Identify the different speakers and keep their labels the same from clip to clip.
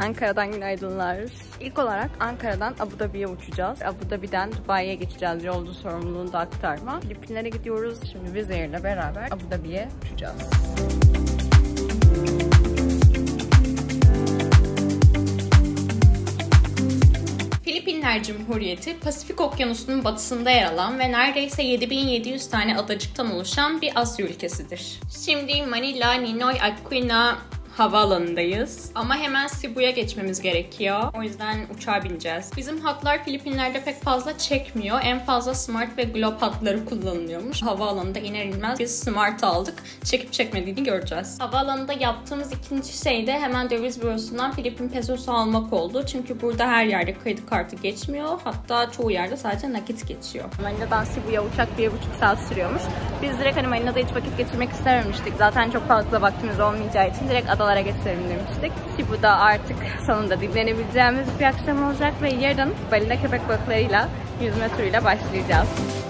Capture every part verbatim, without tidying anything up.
Speaker 1: Ankara'dan günaydınlar. İlk olarak Ankara'dan Abu Dhabi'ye uçacağız. Abu Dhabi'den Dubai'ye geçeceğiz. Yolcu sorumluluğunu da aktarma. Filipinlere gidiyoruz. Şimdi vizeyle beraber Abu Dhabi'ye uçacağız.
Speaker 2: Filipinler Cumhuriyeti, Pasifik Okyanusu'nun batısında yer alan ve neredeyse yedi bin yedi yüz tane adacıktan oluşan bir Asya ülkesidir. Şimdi Manila Ninoy Aquino havaalanındayız. Ama hemen Cebu'ya geçmemiz gerekiyor. O yüzden uçağa bineceğiz. Bizim hatlar Filipinler'de pek fazla çekmiyor. En fazla Smart ve Globe hatları kullanılıyormuş. Havaalanında iner inmez biz Smart aldık. Çekip çekmediğini göreceğiz. Havaalanında yaptığımız ikinci şey de hemen döviz bürosundan Filipin pesosu almak oldu. Çünkü burada her yerde kredi kartı geçmiyor. Hatta çoğu yerde sadece nakit geçiyor.
Speaker 1: Manina'dan Cebu'ya uçak bir buçuk saat sürüyormuş. Biz direkt hani Manina'da hiç vakit geçirmek istememiştik. Zaten çok fazla vaktimiz olmayacağı için direkt adalara geçelim demiştik. Cebu'da artık sonunda dinlenebileceğimiz bir akşam olacak ve yarın balina köpek balıklarıyla yüzme turuyla başlayacağız.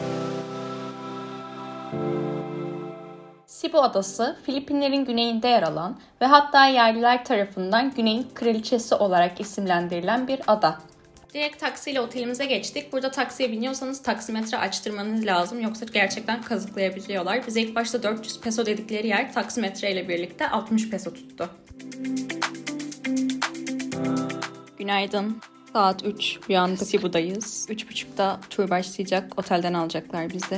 Speaker 2: Cebu Adası, Filipinlerin güneyinde yer alan ve hatta yerliler tarafından Güney'in Kraliçesi olarak isimlendirilen bir ada. Direkt taksiyle otelimize geçtik. Burada taksiye biniyorsanız taksimetre açtırmanız lazım. Yoksa gerçekten kazıklayabiliyorlar. Bize ilk başta dört yüz peso dedikleri yer taksimetre ile birlikte altmış peso tuttu. Günaydın. Saat üç. Uyandık. Cebu'dayız. üç buçukta tur başlayacak. Otelden alacaklar bizi.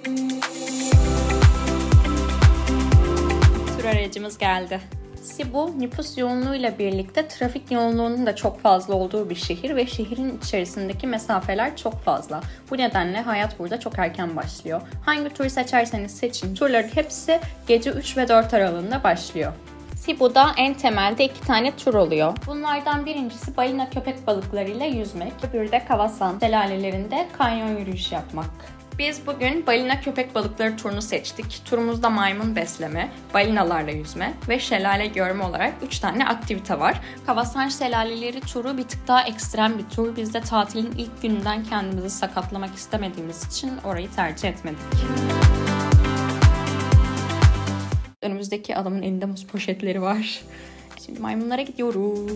Speaker 2: Tur aracımız geldi. Cebu, nüfus yoğunluğuyla birlikte trafik yoğunluğunun da çok fazla olduğu bir şehir ve şehrin içerisindeki mesafeler çok fazla. Bu nedenle hayat burada çok erken başlıyor. Hangi turu seçerseniz seçin, turların hepsi gece üç ve dört aralığında başlıyor. Cebu'da en temelde iki tane tur oluyor. Bunlardan birincisi balina köpek balıklarıyla yüzmek, öbürü de Kawasan şelalelerinde kanyon yürüyüşü yapmak. Biz bugün balina köpek balıkları turunu seçtik. Turumuzda maymun besleme, balinalarla yüzme ve şelale görme olarak üç tane aktivite var. Kawasan şelaleleri turu bir tık daha ekstrem bir tur. Biz de tatilin ilk gününden kendimizi sakatlamak istemediğimiz için orayı tercih etmedik. Önümüzdeki adamın elinde muz poşetleri var. Şimdi maymunlara gidiyoruz.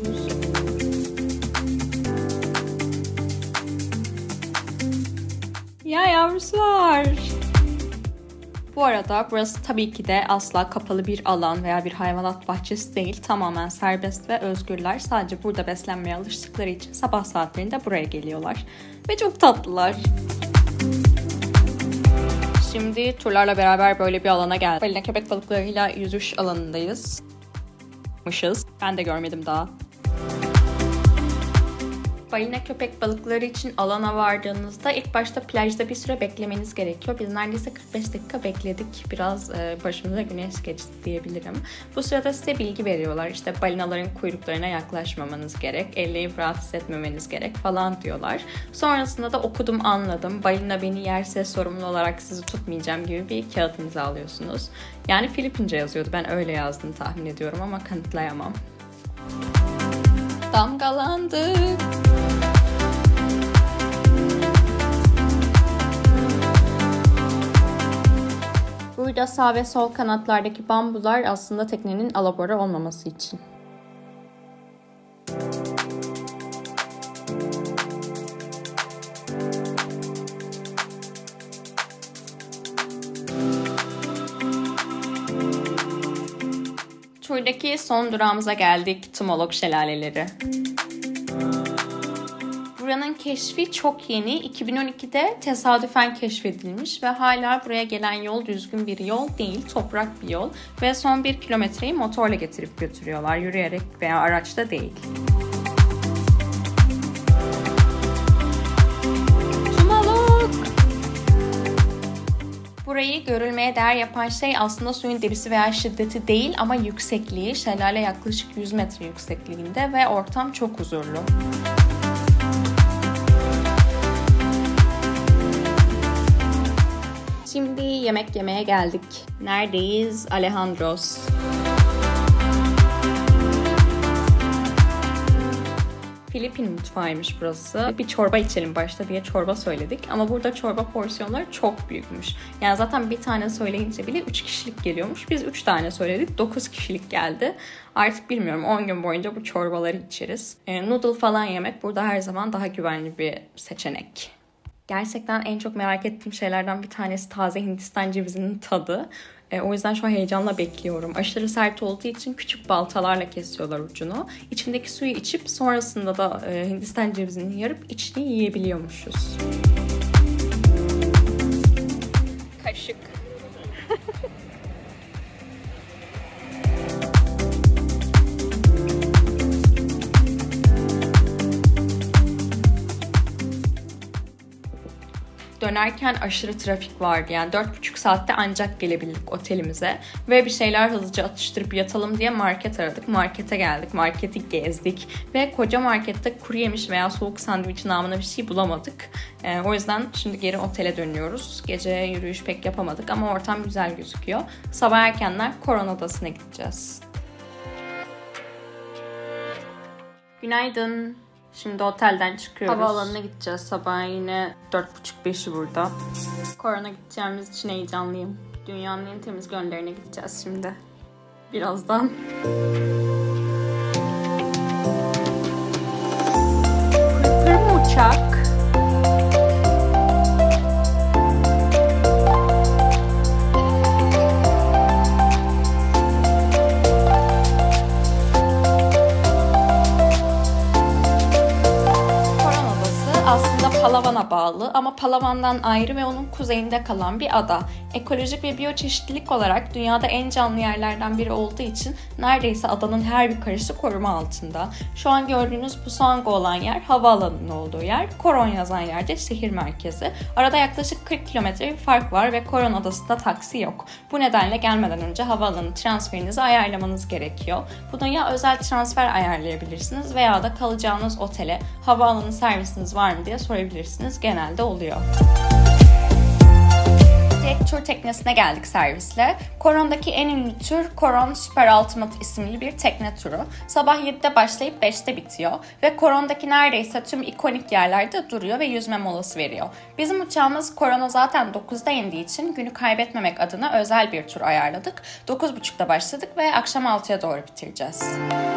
Speaker 2: Ya yavrular. Bu arada burası tabii ki de asla kapalı bir alan veya bir hayvanat bahçesi değil. Tamamen serbest ve özgürler. Sadece burada beslenmeye alıştıkları için sabah saatlerinde buraya geliyorlar. Ve çok tatlılar. Şimdi turlarla beraber böyle bir alana geldik. Balina köpek balıklarıyla yüzüş alanındayız. Mışız. Ben de görmedim daha. Balina köpek balıkları için alana vardığınızda ilk başta plajda bir süre beklemeniz gerekiyor. Biz neredeyse kırk beş dakika bekledik. Biraz e, başımıza güneş geçti diyebilirim. Bu sırada size bilgi veriyorlar. İşte balinaların kuyruklarına yaklaşmamanız gerek, elleyip rahatsız etmemeniz gerek falan diyorlar. Sonrasında da okudum, anladım. Balina beni yerse sorumlu olarak sizi tutmayacağım gibi bir kağıt imzalıyorsunuz. Yani Filipince yazıyordu. Ben öyle yazdığını tahmin ediyorum ama kanıtlayamam. Damgalandık. Burada sağ ve sol kanatlardaki bambular aslında teknenin alabora olmaması için. Turdaki son durağımıza geldik. Tumolok Şelaleleri. Buranın keşfi çok yeni. iki bin on ikide tesadüfen keşfedilmiş ve hala buraya gelen yol düzgün bir yol değil, toprak bir yol ve son bir kilometreyi motorla getirip götürüyorlar, yürüyerek veya araçla değil. Tumalok! Burayı görülmeye değer yapan şey aslında suyun debisi veya şiddeti değil ama yüksekliği. Şelale yaklaşık yüz metre yüksekliğinde ve ortam çok huzurlu. Şimdi yemek yemeye geldik. Neredeyiz? Alejandro's. Filipin mutfağıymış burası. Bir çorba içelim başta diye çorba söyledik. Ama burada çorba porsiyonları çok büyükmüş. Yani zaten bir tane söyleyince bile üç kişilik geliyormuş. Biz üç tane söyledik. dokuz kişilik geldi. Artık bilmiyorum, on gün boyunca bu çorbaları içeriz. E, noodle falan yemek burada her zaman daha güvenli bir seçenek. Gerçekten en çok merak ettiğim şeylerden bir tanesi taze Hindistan cevizinin tadı. E, o yüzden şu an heyecanla bekliyorum. Aşırı sert olduğu için küçük baltalarla kesiyorlar ucunu. İçindeki suyu içip sonrasında da e, Hindistan cevizini yarıp içini yiyebiliyormuşuz.
Speaker 1: Kaşık.
Speaker 2: Dönerken aşırı trafik vardı. Yani dört buçuk saatte ancak gelebildik otelimize. Ve bir şeyler hızlıca atıştırıp yatalım diye market aradık. Markete geldik. Marketi gezdik. Ve koca markette kuru yemiş veya soğuk sandviç namına bir şey bulamadık. Ee, o yüzden şimdi geri otele dönüyoruz. Gece yürüyüş pek yapamadık ama ortam güzel gözüküyor. Sabah erkenler Koron Adası'na gideceğiz. Günaydın. Şimdi otelden çıkıyoruz. Havaalanına gideceğiz sabah, yine dört buçuk beşi burada. Koron'a gideceğimiz için heyecanlıyım. Dünyanın en temiz göllerine gideceğiz şimdi. Birazdan. Pırpır mı uçak? Palawan'a bağlı ama Palawan'dan ayrı ve onun kuzeyinde kalan bir ada. Ekolojik ve biyoçeşitlilik olarak dünyada en canlı yerlerden biri olduğu için neredeyse adanın her bir karışı koruma altında. Şu an gördüğünüz Busango olan yer havaalanının olduğu yer. Koron yazan yerde şehir merkezi. Arada yaklaşık kırk kilometre bir fark var ve Koron Adası'nda taksi yok. Bu nedenle gelmeden önce havaalanı transferinizi ayarlamanız gerekiyor. Bunu ya özel transfer ayarlayabilirsiniz veya da kalacağınız otele havaalanı servisiniz var mı diye sorabilirsiniz. Genelde oluyor. Direkt tur teknesine geldik servisle. Koron'daki en ünlü tür Koron Super Ultimate isimli bir tekne turu. Sabah yedide başlayıp beşte bitiyor ve Koron'daki neredeyse tüm ikonik yerlerde duruyor ve yüzme molası veriyor. Bizim uçağımız Koron'a zaten dokuzda indiği için günü kaybetmemek adına özel bir tur ayarladık. dokuz buçukta başladık ve akşam altıya doğru bitireceğiz.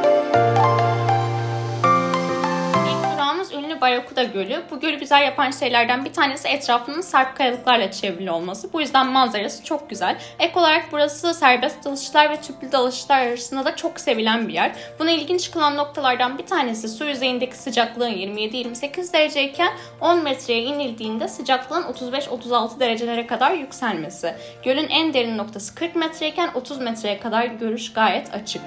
Speaker 2: Ünlü Barakuda Gölü. Bu gölü güzel yapan şeylerden bir tanesi etrafının sarp kayalıklarla çevrili olması. Bu yüzden manzarası çok güzel. Ek olarak burası serbest dalışçılar ve tüplü dalışçılar arasında da çok sevilen bir yer. Buna ilginç kılan noktalardan bir tanesi su yüzeyindeki sıcaklığın yirmi yedi yirmi sekiz dereceyken on metreye inildiğinde sıcaklığın otuz beş otuz altı derecelere kadar yükselmesi. Gölün en derin noktası kırk metreyken otuz metreye kadar görüş gayet açık.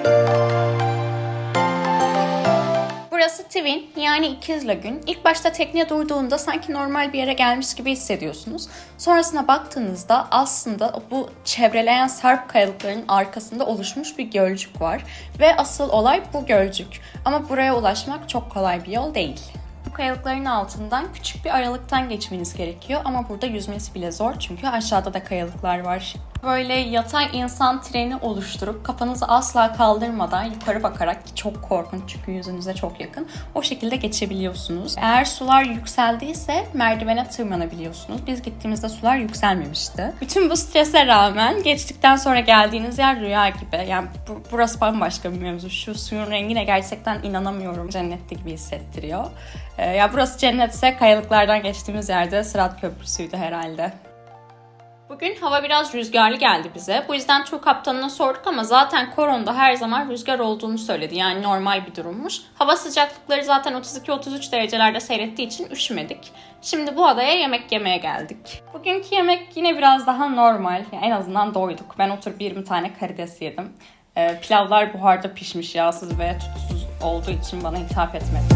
Speaker 2: Burası Twin, yani ikiz lagün. İlk başta tekne durduğunda sanki normal bir yere gelmiş gibi hissediyorsunuz. Sonrasına baktığınızda aslında bu çevreleyen sarp kayalıkların arkasında oluşmuş bir gölcük var. Ve asıl olay bu gölcük. Ama buraya ulaşmak çok kolay bir yol değil. Bu kayalıkların altından küçük bir aralıktan geçmeniz gerekiyor ama burada yüzmesi bile zor çünkü aşağıda da kayalıklar var. Böyle yatay insan treni oluşturup kafanızı asla kaldırmadan yukarı bakarak, ki çok korkunç çünkü yüzünüze çok yakın, o şekilde geçebiliyorsunuz. Eğer sular yükseldiyse merdivene tırmanabiliyorsunuz. Biz gittiğimizde sular yükselmemişti. Bütün bu strese rağmen geçtikten sonra geldiğiniz yer rüya gibi. Yani bu, burası bambaşka bir mevzu. Şu suyun rengine gerçekten inanamıyorum. Cennette gibi hissettiriyor. Ee, ya burası cennetse kayalıklardan geçtiğimiz yerde Sırat Köprüsü'ydü herhalde. Bugün hava biraz rüzgarlı geldi bize. Bu yüzden tur kaptanına sorduk ama zaten Koron'da her zaman rüzgar olduğunu söyledi. Yani normal bir durummuş. Hava sıcaklıkları zaten otuz iki otuz üç derecelerde seyrettiği için üşümedik. Şimdi bu adaya yemek yemeye geldik. Bugünkü yemek yine biraz daha normal. Yani en azından doyduk. Ben oturup yirmi tane karides yedim. Ee, pilavlar buharda pişmiş, yağsız ve tuzsuz olduğu için bana hitap etmedi.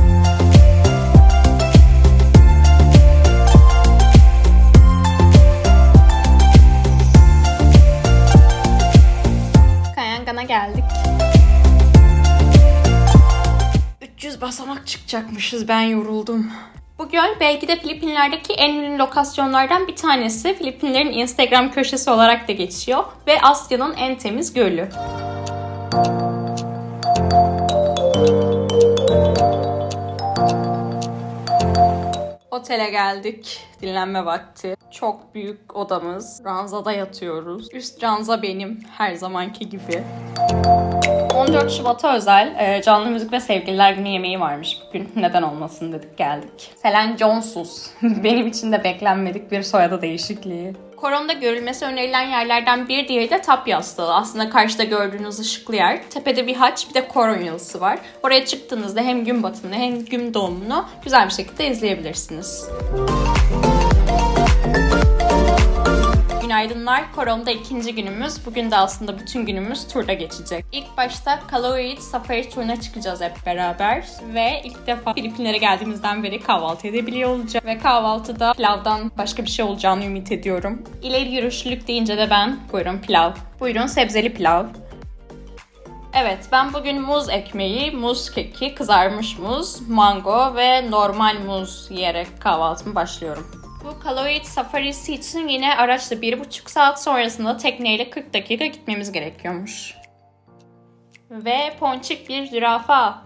Speaker 2: Kayangan'a geldik. üç yüz basamak çıkacakmışız, ben yoruldum. Bu göl belki de Filipinler'deki en ünlü lokasyonlardan bir tanesi. Filipinlerin Instagram köşesi olarak da geçiyor ve Asya'nın en temiz gölü. Otele geldik. Dinlenme vakti. Çok büyük odamız. Ranzada yatıyoruz. Üst ranza benim. Her zamanki gibi. on dört Şubat'a özel canlı müzik ve sevgililer günü yemeği varmış bugün. Neden olmasın dedik geldik. Selen Johnsus. Benim için de beklenmedik bir soyadı değişikliği. Koronada görülmesi önerilen yerlerden bir diğeri de Tapyas Dağı. Aslında karşıda gördüğünüz ışıklı yer. Tepede bir haç, bir de Koron Yalısı var. Oraya çıktığınızda hem gün batımını hem gün doğumunu güzel bir şekilde izleyebilirsiniz. Günaydınlar. Koron'da ikinci günümüz. Bugün de aslında bütün günümüz turda geçecek. İlk başta Calauit Safari turuna çıkacağız hep beraber. Ve ilk defa Filipinlere geldiğimizden beri kahvaltı edebiliyor olacağım. Ve kahvaltıda pilavdan başka bir şey olacağını ümit ediyorum. İleri yürüyüşlülük deyince de ben, buyurun pilav. Buyurun sebzeli pilav. Evet, ben bugün muz ekmeği, muz keki, kızarmış muz, mango ve normal muz yiyerek kahvaltımı başlıyorum. Bu Calauit Safari'si için yine araçla bir buçuk saat sonrasında tekneyle kırk dakika gitmemiz gerekiyormuş. Ve ponçik bir zürafa.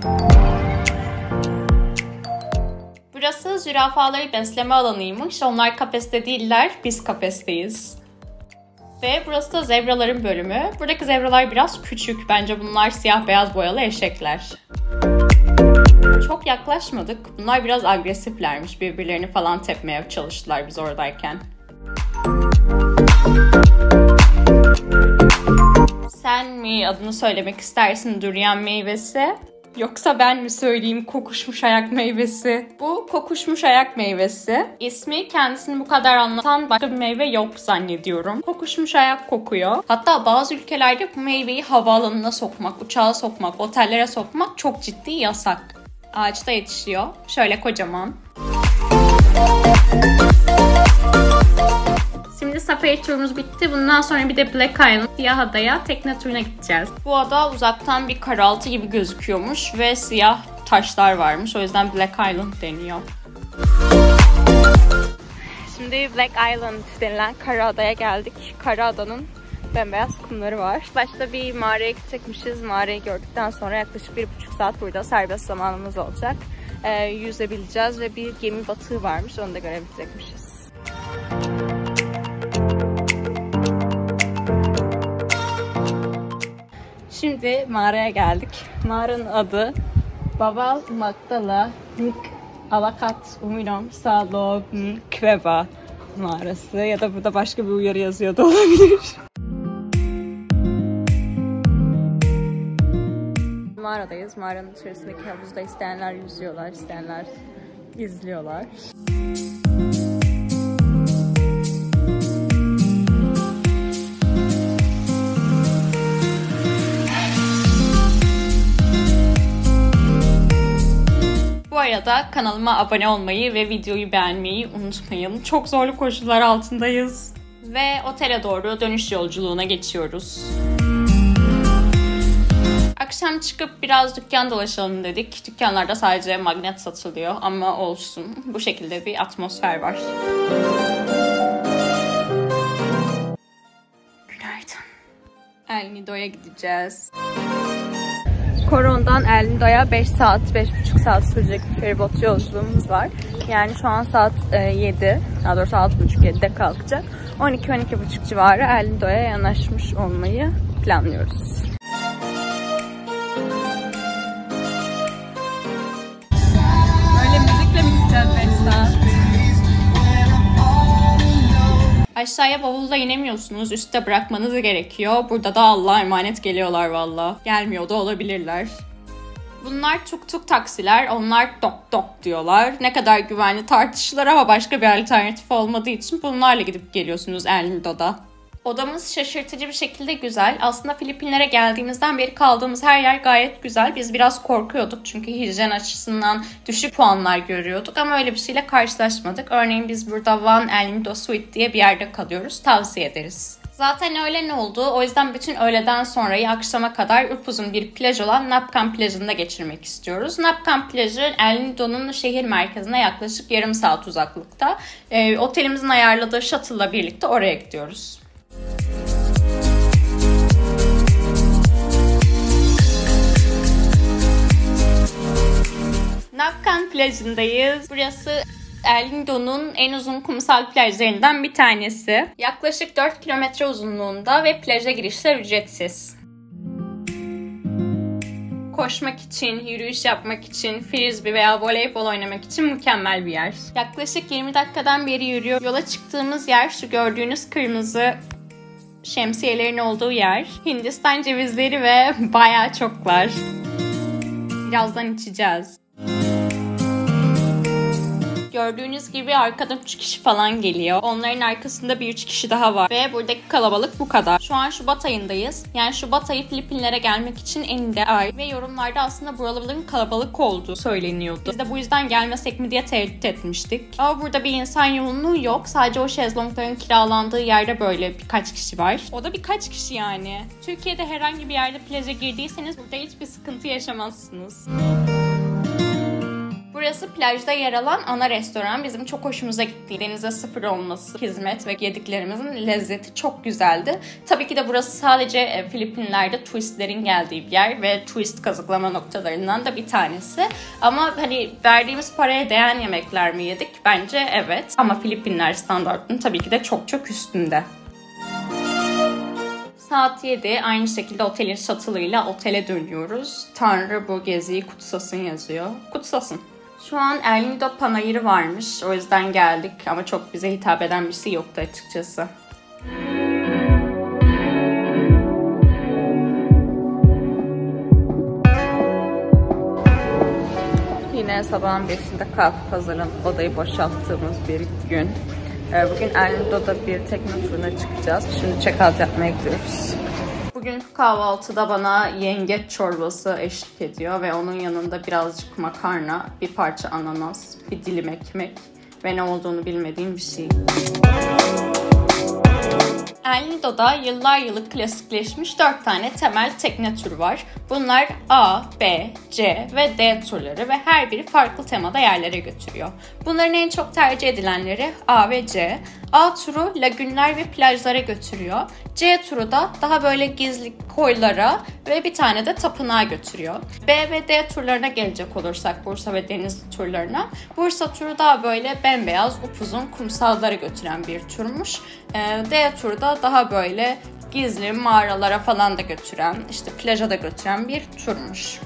Speaker 2: Burası zürafaları besleme alanıymış. Onlar kafeste değiller, biz kafesteyiz. Ve burası da zebraların bölümü. Buradaki zebralar biraz küçük. Bence bunlar siyah beyaz boyalı eşekler. Çok yaklaşmadık. Bunlar biraz agresiflermiş. Birbirlerini falan tepmeye çalıştılar biz oradayken. Sen mi adını söylemek istersin durian meyvesi? Yoksa ben mi söyleyeyim kokuşmuş ayak meyvesi? Bu kokuşmuş ayak meyvesi. İsmi kendisini bu kadar anlatan başka bir meyve yok zannediyorum. Kokuşmuş ayak kokuyor. Hatta bazı ülkelerde bu meyveyi havaalanına sokmak, uçağa sokmak, otellere sokmak çok ciddi yasak. Ağaçta yetişiyor. Şöyle kocaman. Şimdi safari turumuz bitti. Bundan sonra bir de Black Island, siyah adaya tekne turuna gideceğiz. Bu ada uzaktan bir karaltı gibi gözüküyormuş ve siyah taşlar varmış. O yüzden Black Island deniyor.
Speaker 1: Şimdi Black Island denilen kara adaya geldik. Kara adanın bembeyaz kumları var. Başta bir mağaraya gidecekmişiz. Mağarayı gördükten sonra yaklaşık bir buçuk saat burada serbest zamanımız olacak. Ee, yüzebileceğiz ve bir gemi batığı varmış. Onu da görebilecekmişiz. Şimdi mağaraya geldik. Mağaranın adı Baba Magdala Nik Alakat Uminom Salom Kveva mağarası ya da burada başka bir uyarı yazıyor da olabilir. Mağaradayız. Mağaranın içerisindeki havuzda isteyenler yüzüyorlar, isteyenler izliyorlar.
Speaker 2: Bu arada kanalıma abone olmayı ve videoyu beğenmeyi unutmayın. Çok zorlu koşullar altındayız. Ve otele doğru dönüş yolculuğuna geçiyoruz. Akşam çıkıp biraz dükkan dolaşalım dedik. Dükkanlarda sadece magnet satılıyor ama olsun. Bu şekilde bir atmosfer var. Günaydın. El Nido'ya gideceğiz.
Speaker 1: Koron'dan El Nido'ya beş saat, beş buçuk saat sürecek bir feribot yolculuğumuz var. Yani şu an saat yedi, daha doğrusu altı buçuk yedide kalkacak. on iki on iki buçuk civarı El Nido'ya yanaşmış olmayı planlıyoruz. Öyle müzikle mi gideceğiz beş saat?
Speaker 2: Aşağıya bavulla inemiyorsunuz. Üstte bırakmanız gerekiyor. Burada da Allah'a emanet geliyorlar valla. Gelmiyor da olabilirler. Bunlar tuk tuk taksiler. Onlar dok dok diyorlar. Ne kadar güvenli tartışılır ama başka bir alternatif olmadığı için bunlarla gidip geliyorsunuz El Nido'da. Odamız şaşırtıcı bir şekilde güzel. Aslında Filipinlere geldiğimizden beri kaldığımız her yer gayet güzel. Biz biraz korkuyorduk çünkü hijyen açısından düşük puanlar görüyorduk ama öyle bir şeyle karşılaşmadık. Örneğin biz burada One El Nido Suite diye bir yerde kalıyoruz. Tavsiye ederiz. Zaten öğlen oldu. O yüzden bütün öğleden sonrayı akşama kadar upuzun bir plaj olan Napkan plajında geçirmek istiyoruz. Napkan plajı El Nido'nun şehir merkezine yaklaşık yarım saat uzaklıkta. E, otelimizin ayarladığı shuttle'la birlikte oraya gidiyoruz. Napkan plajındayız. Burası El Nido'nun en uzun kumsal plajlarından bir tanesi. Yaklaşık dört kilometre uzunluğunda ve plaja girişler ücretsiz. Koşmak için, yürüyüş yapmak için, frisbee veya voleybol oynamak için mükemmel bir yer. Yaklaşık yirmi dakikadan beri yürüyor. Yola çıktığımız yer şu gördüğünüz kırmızı şemsiyelerin olduğu yer. Hindistan cevizleri ve bayağı çok var. Birazdan içeceğiz. Gördüğünüz gibi arkadan üç kişi falan geliyor. Onların arkasında bir üç kişi daha var. Ve buradaki kalabalık bu kadar. Şu an Şubat ayındayız. Yani Şubat ayı Filipinlere gelmek için en ideal ay. Ve yorumlarda aslında buraların kalabalık olduğu söyleniyordu. Biz de bu yüzden gelmesek mi diye tereddüt etmiştik. Ama burada bir insan yoğunluğu yok. Sadece o şezlongların kiralandığı yerde böyle birkaç kişi var. O da birkaç kişi yani. Türkiye'de herhangi bir yerde plaja girdiyseniz burada hiçbir sıkıntı yaşamazsınız. Burası plajda yer alan ana restoran. Bizim çok hoşumuza gitti. Denize sıfır olması, hizmet ve yediklerimizin lezzeti çok güzeldi. Tabii ki de burası sadece Filipinler'de turistlerin geldiği bir yer ve turist kazıklama noktalarından da bir tanesi. Ama hani verdiğimiz paraya değen yemekler mi yedik? Bence evet. Ama Filipinler standartının tabii ki de çok çok üstünde. Saat yedi. Aynı şekilde otelin şatılıyla otele dönüyoruz. Tanrı bu geziyi kutsasın yazıyor. Kutsasın. Şu an El Nido panayırı varmış. O yüzden geldik ama çok bize hitap eden bir şey yoktu açıkçası.
Speaker 1: Yine sabahın beşinde kalkıp hazırlanıp odayı boşalttığımız bir gün. Bugün El Nido'da bir tekne turuna çıkacağız. Şimdi check-out yapmaya gidiyoruz.
Speaker 2: Bugün kahvaltıda bana yengeç çorbası eşlik ediyor ve onun yanında birazcık makarna, bir parça ananas, bir dilim ekmek ve ne olduğunu bilmediğim bir şey. El Nido'da yıllar yılı klasikleşmiş dört tane temel tekne türü var. Bunlar A, B, C ve D turları ve her biri farklı temada yerlere götürüyor. Bunların en çok tercih edilenleri A ve C. A turu lagünler ve plajlara götürüyor. C turu da daha böyle gizli koylara ve bir tane de tapınağa götürüyor. B ve D turlarına gelecek olursak Bursa ve Denizli turlarına. Bursa turu daha böyle bembeyaz upuzun kumsallara götüren bir turmuş. D turu da daha böyle gizli mağaralara falan da götüren, işte plaja da götüren bir turmuş.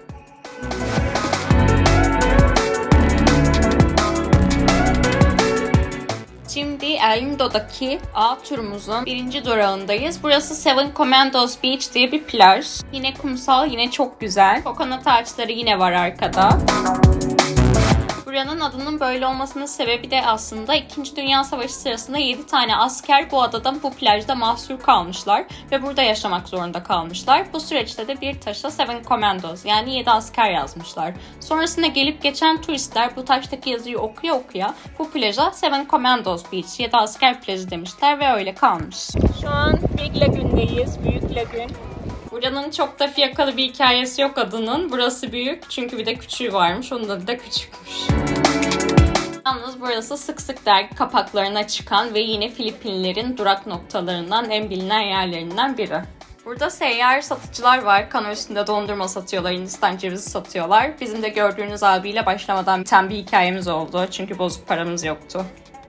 Speaker 2: Şimdi El Nido'daki A turumuzun birinci durağındayız. Burası Seven Commandos Beach diye bir plaj. Yine kumsal, yine çok güzel. Kokonat ağaçları yine var arkada. Buranın adının böyle olmasının sebebi de aslında İkinci Dünya Savaşı sırasında yedi tane asker bu adada, bu plajda mahsur kalmışlar ve burada yaşamak zorunda kalmışlar. Bu süreçte de bir taşa Seven Commandos yani yedi asker yazmışlar. Sonrasında gelip geçen turistler bu taştaki yazıyı okuya okuya bu plaja Seven Commandos Beach, yedi asker plajı demişler ve öyle kalmış. Şu an Big Lagoon'deyiz, Büyük Lagün. Buranın çok da fiyakalı bir hikayesi yok adının. Burası büyük çünkü bir de küçüğü varmış. Onun adı da küçükmüş. Yalnız burası sık sık dergi kapaklarına çıkan ve yine Filipinlerin durak noktalarından, en bilinen yerlerinden biri. Burada seyyar satıcılar var. Kano üstünde dondurma satıyorlar, Hindistan cevizi satıyorlar. Bizim de gördüğünüz abiyle başlamadan biten bir hikayemiz oldu. Çünkü bozuk paramız yoktu.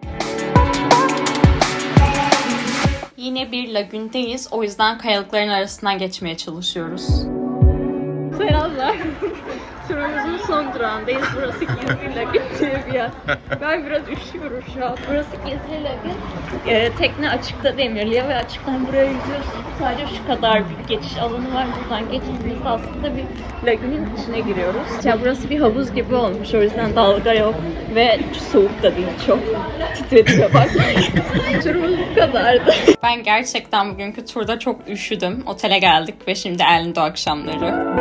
Speaker 2: Yine bir lagündeyiz. O yüzden kayalıkların arasından geçmeye çalışıyoruz.
Speaker 1: Selamlar. Turumuzun son durağındayız. Burası Gizli Lagün diye bir yer. Ben biraz üşüyorum şu an. Burası Gizli Lagün. Ee, tekne açıkta demirliyor ve açıktan buraya yüzüyorsun. Sadece şu kadar bir geçiş alanı var. Buradan geçtiğimizde aslında bir lagünün içine giriyoruz. Ya burası bir havuz gibi olmuş. O yüzden dalga yok. Ve soğuk da değil çok. Titrediğime bak. Turumuz bu kadardı.
Speaker 2: Ben gerçekten bugünkü turda çok üşüdüm. Otele geldik ve şimdi El Nido akşamları.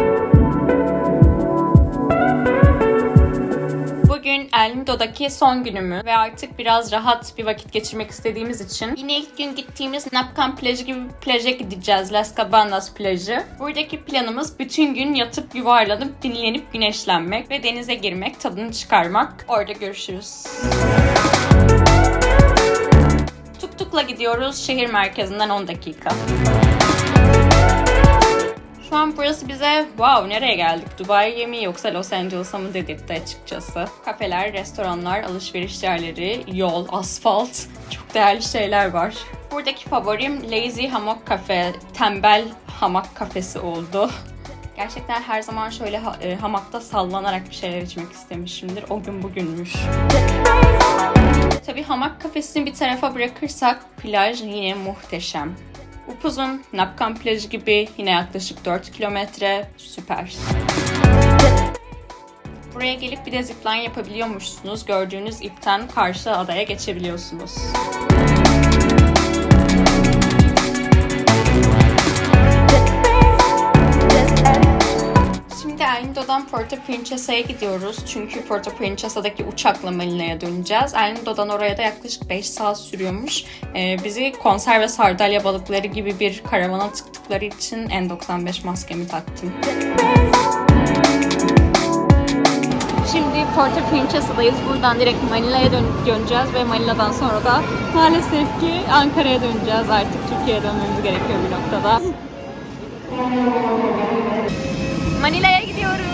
Speaker 2: Bugün El Nido'daki son günümü ve artık biraz rahat bir vakit geçirmek istediğimiz için yine ilk gün gittiğimiz Napkan plajı gibi bir plaja gideceğiz. Las Cabanas plajı. Buradaki planımız bütün gün yatıp yuvarlanıp dinlenip güneşlenmek ve denize girmek, tadını çıkarmak. Orada görüşürüz. Tuk tukla gidiyoruz şehir merkezinden on dakika. Şu an burası bize wow nereye geldik, Dubai mi yoksa Los Angeles'a mı dedirtti açıkçası. Kafeler, restoranlar, alışveriş yerleri, yol, asfalt, çok değerli şeyler var. Buradaki favorim Lazy Hammock Cafe, tembel hamak kafesi oldu. Gerçekten her zaman şöyle ha- e, hamakta sallanarak bir şeyler içmek istemişimdir. O gün bugünmüş. Tabii hamak kafesini bir tarafa bırakırsak plaj yine muhteşem. Upuzun, Napkan plajı gibi, yine yaklaşık dört kilometre, süper. Buraya gelip bir de zipline yapabiliyormuşsunuz. Gördüğünüz ipten karşı adaya geçebiliyorsunuz. Şimdi El Nido'dan Puerto Princesa'ya gidiyoruz. Çünkü Puerto Princesa'daki uçakla Malina'ya döneceğiz. El Nido'dan oraya da yaklaşık beş saat sürüyormuş. Ee, bizi konserve sardalya balıkları gibi bir karavana tıktıkları için N doksan beş maskemi taktım.
Speaker 1: Şimdi Puerto Princesa'dayız. Buradan direkt Manila'ya dön döneceğiz ve Manila'dan sonra da maalesef ki Ankara'ya döneceğiz. Artık Türkiye'ye dönmemiz gerekiyor bir noktada. Manila'ya gidiyoruz.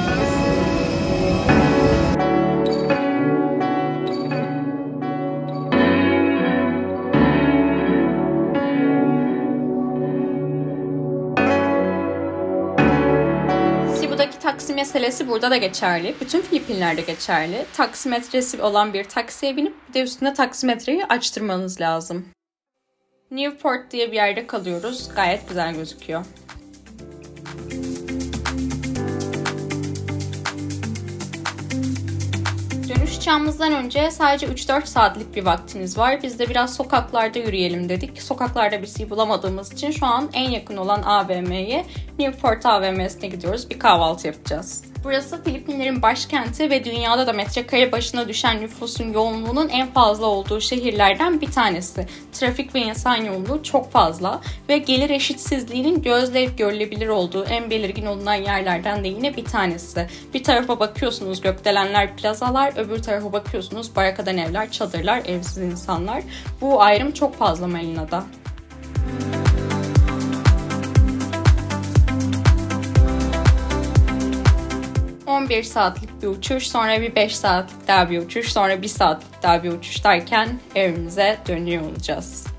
Speaker 2: Cebu'daki taksi meselesi burada da geçerli. Bütün Filipinler'de geçerli. Taksimetresi olan bir taksiye binip bir de üstüne taksimetreyi açtırmanız lazım. Newport diye bir yerde kalıyoruz. Gayet güzel gözüküyor. Dönüş uçağımızdan önce sadece üç dört saatlik bir vaktimiz var. Biz de biraz sokaklarda yürüyelim dedik. Sokaklarda bir şey bulamadığımız için şu an en yakın olan A V M'ye, Newport A V M'sine gidiyoruz. Bir kahvaltı yapacağız. Burası Filipinlerin başkenti ve dünyada da metrekare başına düşen nüfusun yoğunluğunun en fazla olduğu şehirlerden bir tanesi. Trafik ve insan yoğunluğu çok fazla ve gelir eşitsizliğinin gözle görülebilir olduğu en belirgin olunan yerlerden de yine bir tanesi. Bir tarafa bakıyorsunuz gökdelenler, plazalar, öbür tarafa bakıyorsunuz barakadan evler, çadırlar, evsiz insanlar. Bu ayrım çok fazla Malina'da. on bir saatlik bir uçuş, sonra bir beş saatlik daha bir uçuş, sonra bir saatlik daha bir uçuş derken evimize dönüyor olacağız.